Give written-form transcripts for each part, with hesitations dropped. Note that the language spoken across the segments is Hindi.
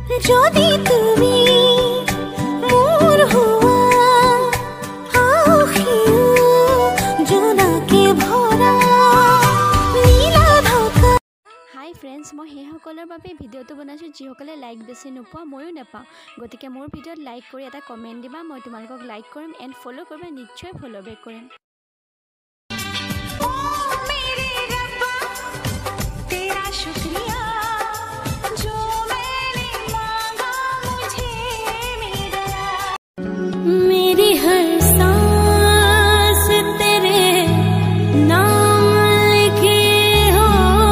যদি তুমি মোর হুয়া আখিও জোনাকে ভরা নীলা ঢাকা। হাই ফ্ৰেণ্ডছ, মই সেইসকলৰ বাবে ভিডিঅ'টো বনাইছোঁ যিসকলে লাইক বেছি নোপোৱা, ময়ো নাপাওঁ। গতিকে মোৰ ভিডিঅ'ত লাইক কৰি এটা কমেণ্ট দিবা, মই তোমালোকক লাইক কৰিম এণ্ড ফ'ল' কৰিবা, নিশ্চয় ফ'ল' বেক কৰিম। मेरी हर सांस तेरे नाम लिखी हो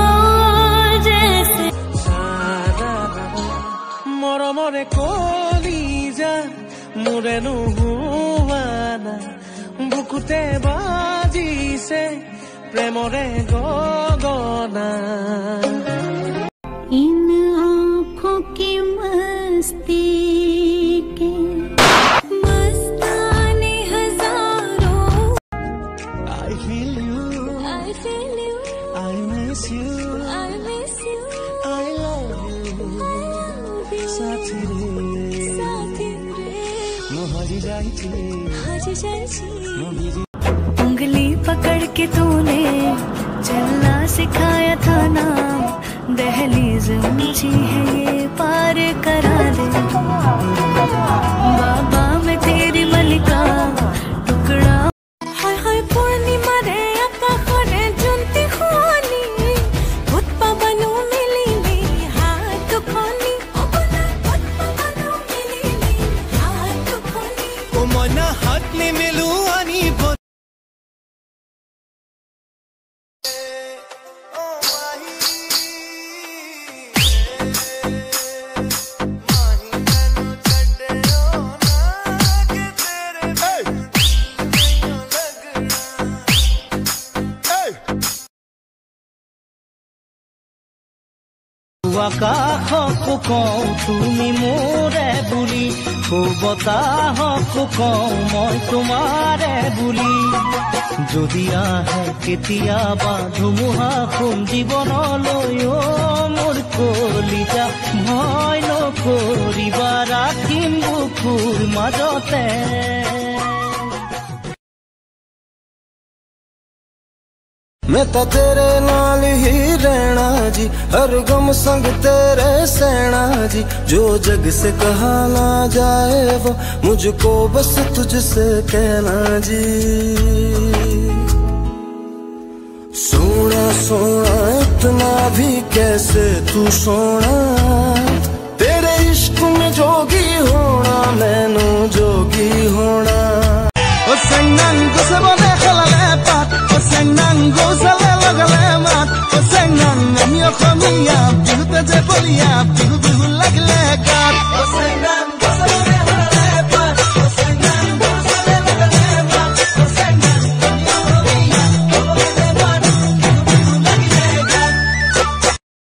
जैसे মৰমৰে কলিজা মোৰে নোহোৱানা বুকুতে বাজিছে প্ৰেমৰে গগনা। इन आँखों की मस्ती के मस्ताने हजारों। I feel you, I feel you, I miss you, I miss you, I love you, I love you। साथी रे साथी रे म हरि जाइछे हरि जाइछे। उंगली पकड़ के तूने चलना सिखाया था ना, दहलीज ऊंची है ये पार करा दे। बाबा मैं तेरी मलिका टुकड़ा। हाय हाय पूर्णिमा रे आकाशरे जुंती खुआनी उत्पा बनू मिलिनी हाथ खोनी ओबना उत्पा बनू मिलिनी हाथ खोनी। ओ मना हात ने मिलू आणि আকাশকো কওঁ তুমি মোৰে বুলি, বতাহকো কওঁ মই তোমাৰে বুলি। যদি আহে কেতিয়াবা ধুমুহা সোণ জীৱনলৈ অ মোৰ কলিজা ভয় নকৰিবা, ৰাখিম বুকুৰ মাজতে। मैं तो तेरे नाल ही रहना जी, हर गम संग तेरे सहना जी। जो जग से कहा ना जाए वो मुझको बस तुझसे कहना जी। सोना सोना इतना भी कैसे तू सोना, तेरे इश्क में जोगी होना मैनू जोगी होना। Senango se bone khalale pat, senango se le lagale mat, senang mi khamiya